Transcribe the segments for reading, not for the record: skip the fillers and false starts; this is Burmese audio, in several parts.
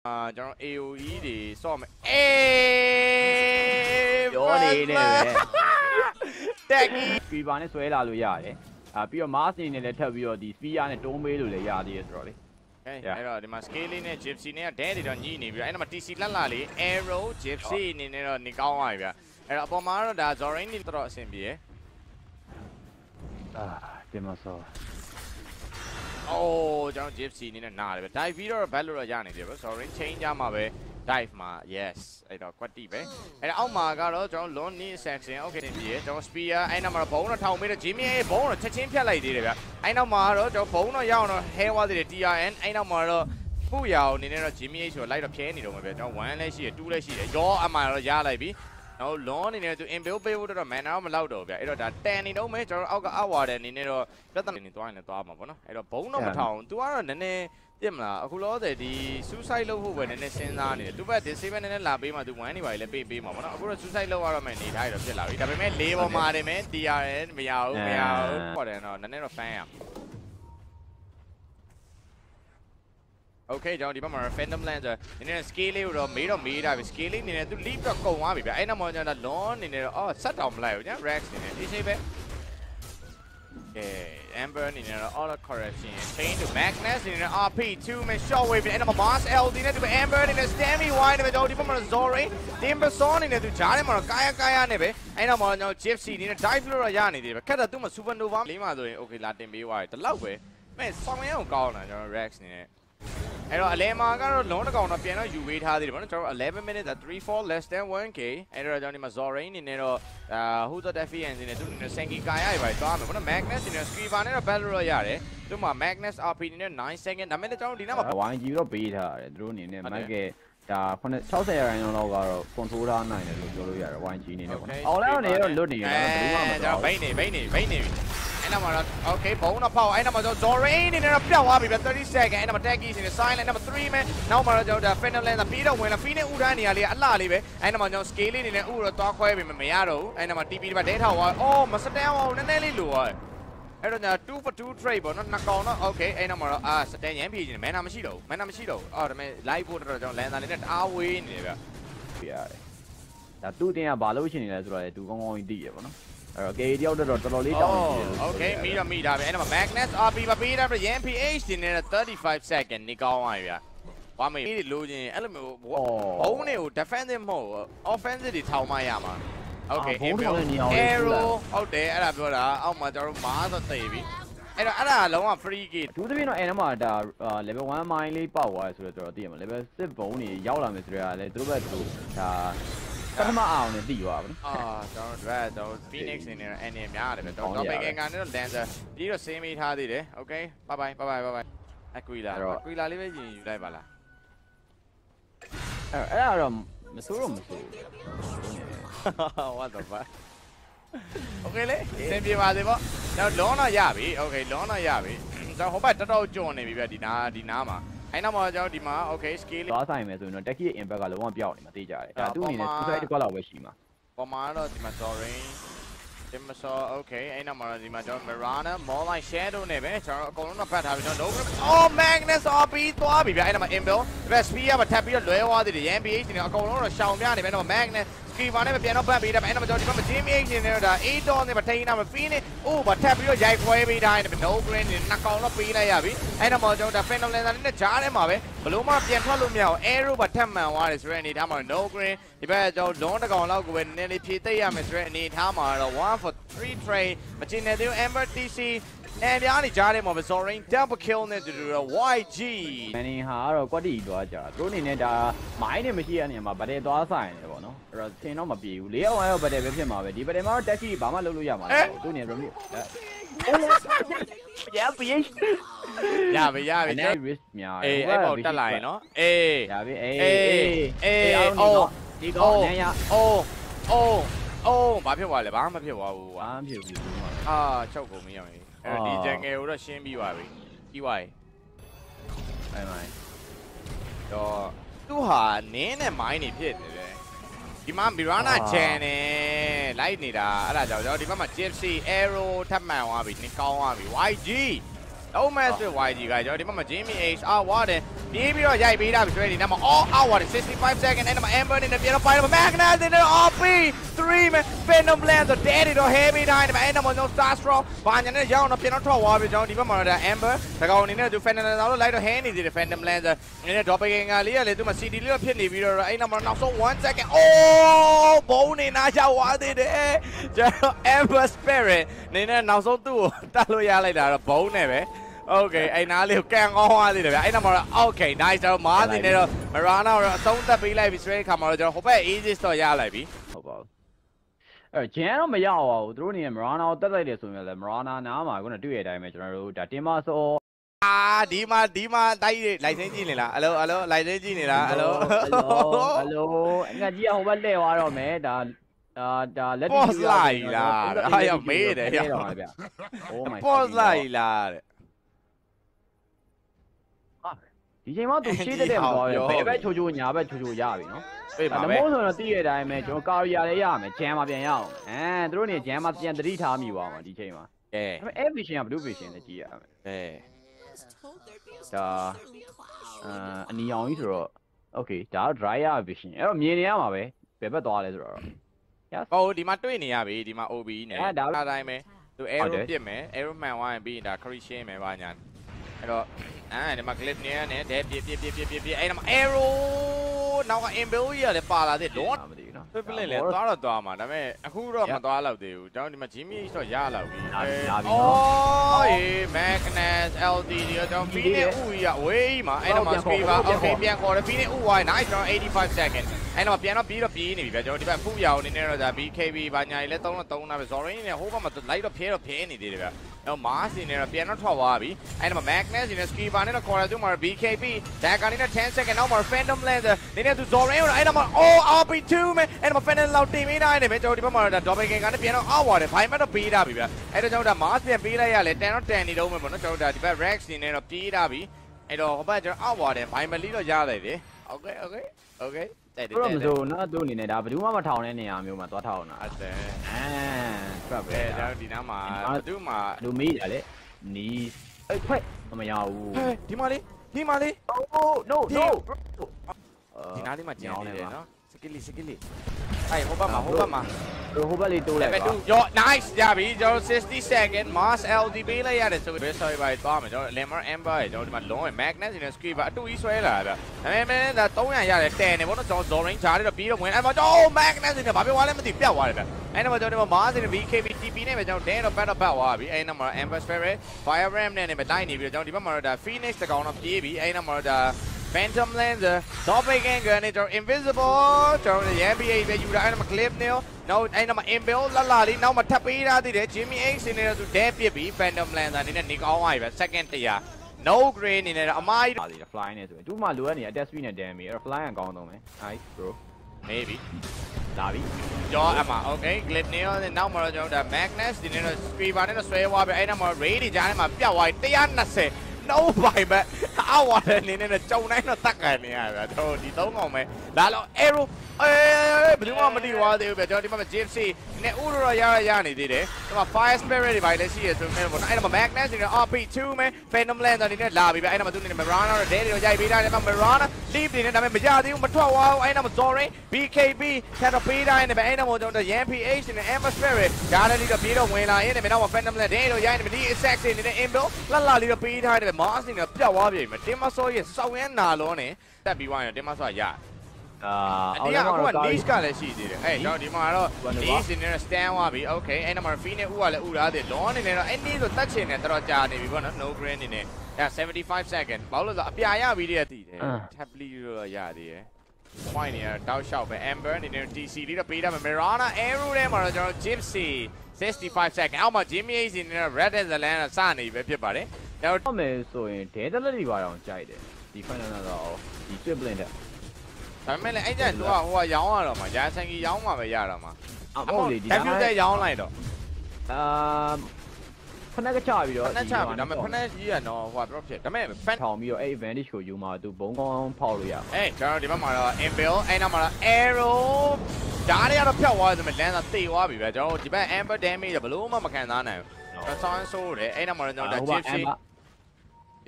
ကျွန်တော် AOE တွေစော့မယ်ပြောနေတယ်တက်ကြီးစပီပါနဲ့ဆွဲလာလို့ရတယ်ပြီးတော့ mask နေနဲ့လည်းထပ်ပြီးတော့ဒီ spear နဲ့တွန်းပေးလို့လည်းရသေးတယ်ဆိုတော့လေအဲ့တော့ဒီမှာ scale လေးနဲ့ gypsy နဲ့ဒဲတွေတော့ညှိနေပြီအဲ့တော့ TC လက်လာလေး arrow gypsy အနေနဲ့တော့နေကောင်းသွားပြီဗျအဲ့တော့အပေါ်မှာတော့ဒါ Zorin နေတော့အဆင်ပြေတင်မစောကျွန်တော် gypsy အနေနဲ့နားတယ်ဗျ dive ပြီးတော့ bat လို့တော့ရနေတယ်ဗျ Zorin change ကြမှာပဲ dive မှာ yes အဲ့တော့ quality ပဲအဲ့အောက်မှာကတော့ကျွန်တော် long knee section okay တင်ပြေကျွန်တော် spear အဲ့နောက်မှာဘုံတော့ထောင်ပေးတော့ Jimmy ရဲ့ဘုံတော့ချက်ချင်းဖြတ်လိုက်သေးတယ်ဗျအဲ့နောက်မှာတော့ကျွန်တော်ဘုံတော့ရအောင်တော့ hair ဝါသေးတယ် TRN အဲ့နောက်မှာတော့ခုရအောင်အနေနဲ့တော့ Jimmy ဆိုတော့လိုက်တော့ဖြဲနေတော့မှာဗျကျွန်တော်1လည်းရှိတယ်2လည်းရှိတယ်ရောအမှတော့ရလိုက်ပြီနော် long အနေနဲ့သူ inbuild ပေးဖို့တော့ mana မလောက်တော့ဗျအဲ့တော့ဒါ10နေတော့မယ်ကျွန်တော်အောက်ကအောက်ဝါတဲ့အနေနဲ့တော့ပြဿနာနေသွားရင်လည်းသွားမှာပေါ့နော်အဲ့တော့ဘုံတော့မထောင် तू ကတော့နည်းနည်းပြစ်မလားအခုလောဆယ်ဒီ suicide လုပ်ဖို့ပဲနည်းနည်းစဉ်းစားနေတယ်သူဘက် disable နည်းနည်းလာပေးမှ तू 1နေပါလေလည်းပေးမှာပေါ့နော်အခုတော့ suicide လုပ်ရတော့မယ်နေထားရတော့ဖြစ်လာပြီဒါပေမဲ့၄ပေါ်မှာတယ်မယ် TRN မရဘူးဟောတယ်တော့နည်းနည်းတော့ fan ရโอเคကျွန်တော်ဒီဘက်မှာ Phantom Lancer နည်းနည်း scale လေးကိုတော့မေးတာပဲ scale လေးနေနေသူ leap တော့ကုန်သွားပြီဗျအဲ့နောက်မှာကျွန်တော် long နေနေတော့ဆက်တောင်မလိုက်ဘူးညာ Rex နေနေအေးဆေးပဲAmber နေနေတော့ auto correction chain to Magnus နေနေ RP2 မှာ short wave အဲ့နောက်မှာ Mars LD နဲ့ဒီ Amber နေနေ Stammy wide နဲ့ကျွန်တော်ဒီဘက်မှာ Zorin Timber Saw နေနေသူဂျားထဲမှာတော့ကာယနဲ့ပဲအဲ့နောက်မှာကျွန်တော် Gypsy နေနေ dive လို့တော့ရနေသေးတယ်ခက်တော့သူ့မှာ Supernova လေးမှာဆိုရင် okay လာတင်ပေးသွားတယ်ဒီလောက်ပဲမဲ့ဆောင်းရအောင်ကောင်းတာကျွန်တော် Rex နေနေအဲ့တော့အလဲမှာကတော့လုံးတစ်ကောင်တော့ပြန်တော့ယူပေးထားသေးတယ်ဗောနော်ကျွန်တော်11 minutes 3-4 less than 1k အဲ့တော့ကျွန်တော်ဒီမှာ Zorin နေနဲ့တော့Who's the Defiance နေသူ့နဲ့ Senki ကာရရပါသွားမယ်ဗောနော် Magnus နေနဲ့ Skriver နဲ့တော့ battle တော့ရတယ်သူ့မှာ Magnus RP နေနဲ့9 second ဒါမဲ့လည်းကျွန်တော်ဒီနောက်မှာ YG တော့ပေးထားတယ်သူတို့အနေနဲ့ Market ဒါ60ရာခိုင်နှုန်းလောက်ကတော့ control ထားနိုင်တယ်လို့ပြောလို့ရတယ် YG အနေနဲ့ပေါ့အောင်လည်းနေတော့လွတ်နေတယ်ဘယ်လိုမှမတော့ဘိတ်နေပြီအဲ့နောက်မှာတော့ okay ဘုံတော့ဖောက်အဲ့နောက်မှာကျွန်တော် Zorin နေနဲ့တော့ပျောက်သွားပြီဗျ30 second အဲ့နောက်မှာ Taggy နေ silent နောက်မှာ3 man နောက်မှာတော့ကျွန်တော် Phantom Lancer ပြီးတော့ဝင်လာ Phoenix ဥဒန်းနေရာလေးအလှလေးပဲအဲ့နောက်မှာကျွန်တော် scale လေးနေနဲ့ဥတော့သွားခွဲပြီမရတော့ဘူးအဲ့နောက်မှာ TP ဒီမှာဒဲထောက်သွားအော်မစတန်အောင်နည်းနည်းလေးလိုသွားအဲ့တော့ညာ2 for 2 trade ပေါ့နော်နှစ်ကောင်တော့ okay အဲ့နောက်မှာတော့စတန်ရမ်းဖြည့်နေတယ် mana မရှိတော့ဘူးအော်ဒါပေမဲ့ live ဖို့တော့ကျွန်တော် Lancer လေးနဲ့တအားဝေးနေတယ်ဗျပြရတယ်ဒါသူ့တင်ကဘာလို့ရှင်နေလဲဆိုတော့သူကောင်းကောင်းကြီးသိရပေါ့နော်အဲ့တော့ KD တယောက်တော့တော်တော်လေးတောင်းနေတယ် okay မိတာပဲအဲ့တော့ Magnus RP ပါပေးတာပြ MPH ဒီနေ့35 second နေကောင်းသွားပြီဗျဘာမေးလိုချင်အဲ့လိုမျိုးဘုံတွေကို defensive မဟုတ် offensive တွေထောင်မရမှာ okay arrow ဟုတ်တယ်အဲ့ဒါပြောတာအောက်မှာကျွန်တော်မားဆိုသိပြီအဲ့တော့အဲ့ဒါလုံးဝ free gate သူသဖြင့်တော့အဲ့တော့မှဒါ level 1 mine လေးပေါက်သွားဆိုတော့ကျွန်တော်သိရမှာ level 6ဘုံတွေရောက်လာမယ်ဆိုတော့လည်းသူတို့ဘက်သူဒါပထမအောင်နဲ့တည်သွားပါဘူးကျွန်တော် Phoenix နေနဲ့အနေများတယ်ပဲတော့ဘယ်ကန်နဲ့တော့ Lancer ပြီးတော့ save ထားသေးတယ် okay bye bye Aquila လေးပဲယူလိုက်ပါလားအဲ့ဒါတော့မစိုးတော့ what the fuck okay လေစင်ပြေပါစေပေါ့ကျွန်တော် long တော့ရပြီ okay long တော့ရပြီကျွန်တော်ဟိုဘက်တော်ကျွန်းနေပြီဗျဒီနားမှာအဲ့နောက်မှာကျွန်တော်ဒီမှာ okay scale သွားဆိုင်မယ်ဆိုရင်တော့ Techie ရဲ့ impact ကလုံးဝပြောင်းနေမှာသိကြတယ်ဒါသူ့အနေနဲ့ suicide တစ်ခွက်လောက်ပဲရှိမှာပေါ်မှာတော့ဒီမှာ Zorin ဒီမှာဆို okay အဲ့နောက်မှာတော့ဒီမှာကျွန်တော် Mirana more like shadow နဲ့ပဲကျွန်တော်အကုန်လုံးတော့ဖတ်ထားပြီကျွန်တော် Magnus RP သွားပြီဗျအဲ့နောက်မှာ Inbuild ဒီဘက် Spear ကထပ်ပြီးတော့လွဲသွားသေးတယ် MPH နေအကုန်လုံးတော့ရှောင်ပြနေပဲတော့ Magnus Skriver နဲ့ပြန်တော့ပတ်ပေးတယ်အဲ့နောက်မှာကျွန်တော်ဒီမှာ Jimmy H နေတော့ဒါ 8 နဲ့ထိန်းထားမှာ Phoenix ဘာထပ်ပြီးတော့ရိုက်ခွဲပေးထားတယ် no green နဲ့နှစ်ကောင်တော့ပေးလိုက်ရပြီအဲ့နောက်မှာကျွန်တော်ဒါ Phantom Lancer နဲ့ဂျားထဲမှာပဲဘလို့မှပြန်ထွက်လို့မရအောင် arrow ဘာထပ်မှန်သွားတယ်ဆိုတဲ့အနေထားမှာ no green ဒီဘက်ကျွန်တော် long တစ်ကောင်လောက်ကိုပဲနည်းနည်းလေးဖြည့်သိပ်ရမယ်ဆိုတဲ့အနေထားမှာတော့1 for 3 trade မကျင်နေသေးဘူး Amber TC အဲ့ပြားနေကြားထဲမှာ Zorin double kill နဲ့တူတူတော့ YG မန်နီဟာကတော့ quality သွားကြတာသူတို့အနေနဲ့ဒါမိုင်းနဲ့မရှိတဲ့နေရာမှာဗတ်တယ်သွားဆိုင်တယ်ပေါ့နော်အဲ့တော့ထင်တော့မပြေဘူး၄အောင်ရောဗတ်တယ်ပဲဖြစ်မှာပဲဒီဗတ်တယ်မှာတော့ Techie ဘာမှလုပ်လို့ရမှာလားသူအနေနဲ့ remove ရပြီ risk များအေးအဲ့ပေါ်တက်လာရင်နော်အေးရပြီအေးဒီကောင်နန်းရဘာဖြစ်သွားလဲဘာမှမဖြစ်သွားဘူးဘာမှမဖြစ်ဘူးချုပ်ကုန်မရဘူးအဲ့ဒီဂျန်ငယ်ကိုတော့ရှင်းပြီးသွားပြီပြီးသွားပြီအဲ့မိုင်းတော့သူ့ဟာနင်းနဲ့မိုင်းနေဖြစ်နေတယ်ဒီမှာ Mirana ချန်နဲ့လိုက်နေတာအဲ့ဒါကြောင့်ကျွန်တော်ဒီဘက်မှာ Gypsy Arrow ထပ်မှန်သွားပြီနင်းကောင်းသွားပြီ YG တော့မဲ့ဆို YG ကကျွန်တော်ဒီဘက်မှာ Jimmy H ဝါတယ်ပြေးပြီးတော့ရိုက်ပေးတာပြီဆိုရင်ဒီနောက်မှာ all out 65 second အဲ့မှာ Amber နဲ့ပြန်တော့ final Magnus နဲ့ OP 3 man Phantom Lancer တဲ့တွေတော့ heavy တိုင်းမှာအဲ့မှာကျွန်တော် Star Strong ဘာညာနဲ့ရောက်တော့ပြန်တော့ထွက်သွားပြီကျွန်တော်ဒီဘက်မှာတော့ Amber တကောင်အနေနဲ့သူ Phantom Lancer လို့လိုက်တော့ hand နေသေးတယ် Phantom Lancer နည်းနည်း doppelganger လေးကလေသူမှာ CD လေးတော့ဖြစ်နေပြီးတော့အဲ့နောက်မှာနောက်ဆုံး1 second အိုးဘုံနေနာရောက်သွားသေးတယ်ကျွန်တော် Amber Spirit နည်းနည်းနောက်ဆုံးသူ့ကိုတတ်လို့ရလိုက်တာတော့ဘုံနဲ့ပဲOkay အဲ့နားလေးကိုကန်ကောင်းသွားသေးတယ်ဗျအဲ့နောက်မှာတော့ okay nice တော့မားတင်နေတော့ Marana တော့အဆုံးသတ်ပေးလိုက်ပြီဆိုတဲ့အခါမှာတော့ကျွန်တော်ဟိုဘက် Aegis တော့ရလိုက်ပြီဟုတ်ပါဘူးအဲ့ဂျန်တော့မရပါဘူးသူတို့နေ Marana ကိုတက်လိုက်တယ်ဆိုရင်လည်း Marana နားမှာခုနတွေ့ရတဲ့အတိုင်းပဲကျွန်တော်တို့ဒါတင်မစောဒီမှာတိုက်လိုက်စင်းကြည့်နေလားအလိုလိုက်စင်းကြည့်နေလားအလိုငါကြီးကဟိုဘက်လှည့်သွားတော့မယ်ဒါလက်တီယူလိုက်လားအားရမေးတယ်ဗျ Oh my god ပေါ်လိုက်လားတဲ့ဒီချိန်မှာသူရှေ့တဲ့မှာဘယ်ဘက်ချိုညာဘက်ချိုရပြီနော်ပြေးပါပဲဒါမို့ဆိုတော့တည့်ရတဲ့အတိုင်းပဲကျွန်တော်ကာရီယာလည်းရမယ်ဂျမ်မှာပြန်ရအောင်သူတို့နေဂျမ်မှာပြန်တတိထားမိပါမှာဒီချိန်မှာဒါပေမဲ့ vision ကဘယ်လို vision လဲကြည့်ရမယ်ဒါအနီအောင်ကြီးဆိုတော့ okay ဒါ dryer vision အဲ့တော့မြင်နေရမှာပဲဘယ်ဘက်သွားလဲဆိုတော့ဟုတ်ဒီမှာတွေ့နေရပြီဒီမှာ OB နဲ့ဒါအတိုင်းပဲသူ arrow ပြစ်မယ် arrow မှန်သွားရင်ပြီးရင်ဒါ crit ရှင်းမယ်ပါညာအဲ့တော့ဒီမှာ clip နဲ့တဲ့ပြအဲ့မှာ arrow နောက်က inbuild ကြီးကလည်းပါလာသေးလုံးဝမသိဘူးနော်ပြလိုက်လေသွားမှာဒါပေမဲ့အခုတော့မသွားတော့သေးဘူးကျွန်တော်ဒီမှာ Jimmy တော့ရလောက်ပြီအော်Magnus LD ဒီတော့ Phoenix ဥကြီးကဝေးမှာအဲ့တော့မှာ Scriber okay ပြန်ခေါ်တယ် Phoenix ဥဝိုင်း nice ကျွန်တော်85 second အဲ့တော့ပြန်တော့ပြေးနေပြီဗျကျွန်တော်ဒီဘက်ဖူးရအောင်နေနေတော့ဒါ BKB ဘာညာကြီးလဲ3နာပဲ Zorin နဲ့ဟိုဘက်မှာလိုက်တော့ဖျဲနေသေးတယ်ဗျအဲ့ Mars နေတော့ပြန်တော့ထွက်သွားပြီအဲ့တော့ Magnus နဲ့ Scriber နဲ့တော့ခေါ်တယ်သူမှာ BKB ဒါကနေနဲ့10 second နောက်မှာ Phantom Lancer နေနေသူ Zorin ကိုအဲ့တော့မှာ RP2 man အဲ့တော့ Phantom လောက်တင်ပေးတိုင်းနေပဲကျွန်တော်ဒီဘက်မှာတော့ Doppelganger နဲ့ပြန်တော့အောက်သွားတယ် Bime တော့ပေးတာပြီဗျအဲ့တော့ကျွန်တော်ဒါ Mars ပြန်ပေးလိုက်ရလေ10တော့10နေတော့မယ်ပေါ့နော်ကျွန်တော်ဒါဒီဘက် Rex နေနေတော့ပြေးတာပြီအဲ့တော့ဟိုဘက်ကျွန်တော်အောက်သွားတယ် Bime လေးတော့ရလိုက်တယ် Okay ဘယ်လိုမဆိုနော်သူ့အနေနဲ့ဒါဘယ်သူမှမထောင်တဲ့နေရာမျိုးမှာသွားထောင်တာအဲ့ဒါထွက်ပဲဒါဒီနားမှာဘယ်သူမှလူမေးရလေနီးအဲ့ခွက်မရဘူးဒီမှာလေး Oh no ဒီနားလေးမှာကျန်နေတယ်နော်စကီလီအဲ့ဟိုဘက်မှာဟိုဘက်လေးတိုးလိုက်ပါရော nice ရပြီကျွန်တော်60 second Mars LD ပေးလိုက်ရတယ်ဆိုပြီး sorry ပါသွားမယ်ကျွန်တော် Lemmer Amber ကျွန်တော်ဒီမှာလုံးဝ Magnus နဲ့ Scriber အတူကြီးဆွဲလာတာဗျဒါပေမဲ့ဒါ300ရတယ်တဲနေပေါ့နော်ကျွန်တော် Zorin ဂျားတွေတော့ပြီးတော့ဝင်အဲ့မှာကျွန်တော် Magnus နဲ့ဘာပြောသွားလဲမသိပြတ်သွားတယ်ဗျအဲ့တော့ကျွန်တော်ဒီမှာ Mars နဲ့ BKB TP နဲ့ပဲကျွန်တော် Dan တော့ back သွားပြီအဲ့နောက်မှာ Amber Spirit Fire Ram နဲ့ပဲလိုက်နေပြီးတော့ကျွန်တော်ဒီဘက်မှာတော့ဒါ Phoenix တကောင်တော့ပြေးပြီအဲ့နောက်မှာတော့ဒါ Phantom Lancer Doppelganger နဲ့ကျွန်တော် Invisible ကျွန်တော် NBA ပဲယူတာအဲ့မှာ Clip နဲ့နောက်အဲ့မှာ Inbuild လာလေးနောက်မှာထပ်ပေးထားသေးတယ် Jimmy X နေတော့သူ dead ပြစ်ပြီး Phantom Lancer အနေနဲ့နေကောင်းသွားပြီပဲ second 100 no green နေနဲ့အမားကြီးပါသေးတယ် fly နဲ့ဆိုရင်သူ့မှာလိုအပ်နေတဲ့ attack speed နဲ့ damage အဲ့တော့ fly ကကောင်းတော့မယ် nice bro maybe လာပြီကျော်အမ okay Clip နဲ့နောက်မှာတော့ကျွန်တော်ဒါ Magnus ဒီနေ့တော့ Scriber နဲ့တော့ဆွဲသွားပြီအဲ့နောက်မှာ Ray တွေကြားထဲမှာပြတ်သွားပြီ120no ဘိုင်ဘက်အော်ဝါတယ်နေနဲ့ကြုံတိုင်းတော့တက်ကန်နေရဗျာတို့ဒီ3ကောင်ပဲလာတော့ arrow ဘယ်သူမှမတိသွားသေးဘူးဗျာကျွန်တော်ဒီမှာ Gypsy နဲ့ဥရောရနေသေးတယ်ဒီမှာ Fire Spirit တွေပါလေရှိရဆိုတော့ပေါ့အဲ့မှာ Magnus နဲ့ RP2 man Phantom Lancer အနေနဲ့လာပြီဗျာအဲ့မှာသူနေ Marana တော့ Dead တွေရိုက်ပေးတာနဲ့ Marana Leap တွေနဲ့ဒါပေမဲ့မကြသေးဘူးမထွက်သွားဘူးအဲ့မှာ Zorin BKB ဆက်တော့ပေးတိုင်းနဲ့ဗျအဲ့မှာကျွန်တော် YAMPH နဲ့ Amber Spirit ဒါလည်းတော့ပြေးတော့ဝင်လာရင်နဲ့နောက်မှာ Phantom Lancer တွေရိုက်နေပြီ Exact တွေနဲ့ Inbuild လှလေးတော့ပေးထားတယ် Mars နဲ့ပြတ်သွားပြီမတင်မစောရဲ့စောင်းရမ်းနာလုံးနဲ့တက်ပြီးသွားရင်တင်မစောရဒီကအခုက niche ကလည်းရှိသေးတယ်အဲ့တော့ဒီမှာတော့ niche နဲ့ stand သွားပြီ okay အဲ့နောက်မှာ free နဲ့ဥကလည်းဥထားတယ် long အနေနဲ့တော့အဲ့ဒီဆိုတက်ချင်တယ်တော်တော်ကြာနေပြီပေါ့နော် no green အနေနဲ့အဲ့75 second ဘာလို့လဲဆိုအပြာရပြီးတည်းတည်တယ် tablet တော့ရသေးတယ် point နေတောက်လျှောက်ပဲ amber အနေနဲ့ TC လေးတော့ပေးထားမယ် Marana arrow ထဲမှာတော့ကျွန်တော် Gypsy 65 second အောက်မှာ Jimmy H နဲ့ Red Zealand စနေပြီပဲဖြစ်ပါတယ်တော့မယ်ဆိုရင်ဒဲတလက်တွေပါတော့ကြိုက်တယ်ဒီ final တော့ဒီ triplet တဲ့ဒါပေမဲ့လည်းအဲ့ကျသူကဟိုကရောင်းရတော့မှာရာဆန်ကြီးရောင်းမှာပဲရတော့မှာဟုတ်လေဒီကတက်ရောင်းလိုက်တော့ဖနက်ကချပြီးတော့ဖနက်ချပြီးဒါပေမဲ့ဖနက်ကြီးကတော့ဟိုကတော့ဖြစ်ဒါပေမဲ့ fan ထောင်ပြီးတော့အဲ့ advantage ကိုယူမှာသူဘုံကောင်းဖောက်လို့ရအေးကျွန်တော်ဒီဘက်မှာတော့ inbuild အဲ့နောက်မှာတော့ arrow ဒါတွေကတော့ဖြောက်သွားတယ်ဆိုပေမဲ့ lens တေသွားပြီပဲကျွန်တော်ဒီဘက် amber damage ဘယ်လို့မှမခံစားနိုင်ဘူးဆောင်းဆိုးတယ်အဲ့နောက်မှာတော့ကျွန်တော် gypsy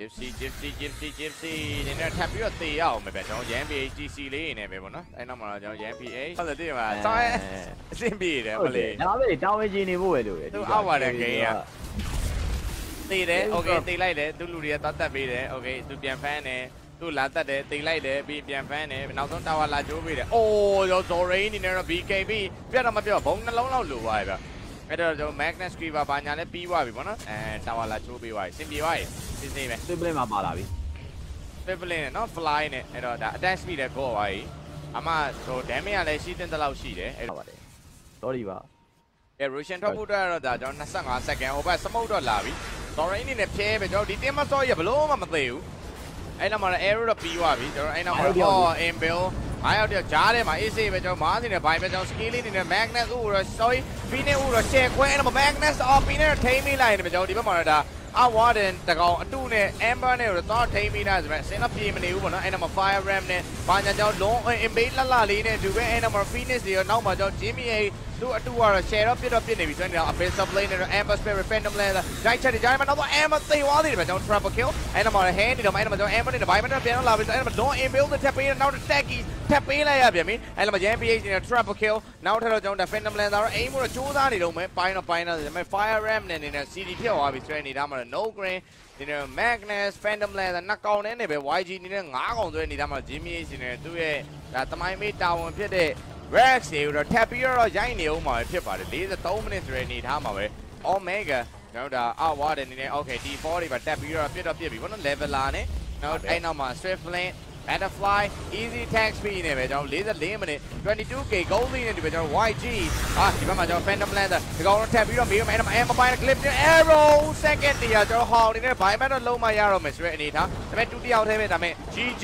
gypsy နေနဲ့ထပ်ပြီးတော့တေရအောင်ပဲဗျကျွန်တော် YMPA GC လေးနေပဲပေါ့နော်အဲ့နောက်မှာတော့ကျွန်တော် YMPA ဟုတ်တယ်တည်မှာစောင်းအဆင်ပြေတယ်မလေးဒါပဲတောင်းဝကြီးနေဖို့ပဲလို့လေသူအောက်ပါတယ်ဂိမ်းကတေတယ်โอเคတေလိုက်တယ်သူလူတွေကတတ်တက်ပေးတယ်โอเคသူပြန်ဖမ်းတယ်သူလာတက်တယ်တေလိုက်တယ်ပြီးပြန်ဖမ်းတယ်နောက်ဆုံးတာဝါလာကျိုးပေးတယ်အိုးရော Zorain နေနဲ့တော့ BKB ပြတ်တော့မပြောဘုံနှလုံးလောက်လိုသွားပြီဗျအဲ့တော့ကျွန်တော် Magnus Creeper ဘာညာလဲပြီးသွားပြီပေါ့နော်တာဝါလာချိုးပေးသွားပြီစင်ပြေသွားပြီစင်စင်ပဲ Sibling မှာပါလာပြီ Sibling နဲ့နော် Fly နဲ့အဲ့တော့ဒါ attack speed လည်းကောသွားပြီအမဟို damage ကလည်းရှိတဲ့လောက်ရှိတယ်အဲ့တော့ပါတယ် sorry ပါ Russian ထွက်ဖို့တော့ဒါကျွန်တော်25 second ဟိုဘက် smoke တော့လာပြီ Zorain နေနဲ့ဖြဲပဲကျွန်တော်ဒီ team မစောရဘလို့မှမသိဘူးအဲ့နောက်မှာ arrow တော့ပြီးသွားပြီကျွန်တော်အဲ့နောက်မှာinbuild အားရောက်တော့ဂျားထဲမှာ AC ပဲကျွန်တော်မားစီနဲ့ဘိုင်ပဲကျွန်တော် skill လေးနေနဲ့ Magnus ဥရော sorry ဖီနေဥရော share ခွဲအဲ့တော့ Magnus အော်ဖီနေထိမိလိုက်တယ်ပဲကျွန်တော်ဒီဘက်မှာတော့ဒါအဝါဒန်တကောင်အတုနဲ့ Amber နဲ့တော့ထိမိလိုက်ဆိုပေမဲ့စင်တော့ပြေမနေဘူးပေါ့နော်အဲ့နောက်မှာ Fire Ram နဲ့ဘာညာကျွန်တော် long invade လှလှလေးနဲ့တူပဲအဲ့နောက်မှာ Phoenix တွေရောနောက်မှာကျွန်တော် Jimmy A သူ့အတူကတော့ share တော့ပြစ်နေပြီဆိုတော့ Abyss Blade နဲ့ Amber Spirit Phantom Land ဂျိုက်ချက်တွေဂျိုက်မှာနောက်တော့ Amber သေသွားသေးတယ်ပဲကျွန်တော် Triple Kill အဲ့နောက်မှာ Hand တွေတော့အဲ့နောက်မှာကျွန်တော် Amber နဲ့ Bioman ပြန်လာပြီဆိုအဲ့နောက်မှာ Long Inbuild နဲ့ထပ်ပေးနောက် Tacky ထပ်ပေးလိုက်ရပြန်ပြီအဲ့နောက်မှာ JMPH နဲ့ Triple Kill နောက်ထပ်တော့ကျွန်တော် Phantom Land တော့ aim ကိုတော့စူးစမ်းနေတော့မယ်ပိုင်းတော့ဒါပေမဲ့ Fire Ram နဲ့နေနဲ့ CD ဖြတ်သွားပြီဆိုရင်နေတာမှာ No Green ဒီနေ့ Magnus Phantom Land နှစ်ကောင်နဲ့ပဲ YG နေနဲ့9ကောင်ဆိုနေတာမှာ Jimmy H နဲ့သူ့ရဲ့ဒါတမိုင်းမေးတာဝန်ဖြစ်တဲ့Rex တွေတော့ထပ်ပြီးတော့ရိုက်နေအောင်မှာဖြစ်ပါတယ်43မိနစ်ဆိုရနေထားမှာပဲ Omega ကျွန်တော်ဒါအောက်ဝါတယ်နေနေ Okay D4 တွေပါတက်ပြီးတော့ပြစ်ပြီပေါ့နော် leveler နဲ့နောက်အဲ့နောက်မှာ Swiftling Butterfly Easy Tank Speed နဲ့ပဲကျွန်တော်44မိနစ် 22k gold နဲ့ဒီပဲကျွန်တော် YG ဒီဘက်မှာကျွန်တော် Phantom Land ဒီကောင်တော့ထပ်ပြီးတော့မေးမယ်အဲ့မှာ Mobile Clip Arrow second တည်းကျွန်တော်ဟောင်းနေတဲ့ Bioman တော့လုံးမရတော့မယ်ဆိုတဲ့အနေထားဒါပေမဲ့တူတယောက်တည်းပဲဒါပေမဲ့ GG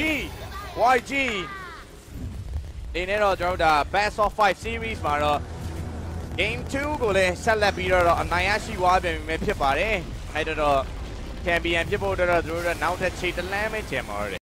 YGဒီနေ့တော့ကျွန်တော်တို့ဒါ Best of 5 series မှာတော့ Game 2ကိုလည်းဆက်လက်ပြီးတော့အနိုင်ရရှိသွားပြန်ပြီဖြစ်ပါတယ်အဲ့တော့ Champion ဖြစ်ဖို့တော့သူတို့နောက်ထပ်ခြေတလမ်းပဲကျန်ပါတော့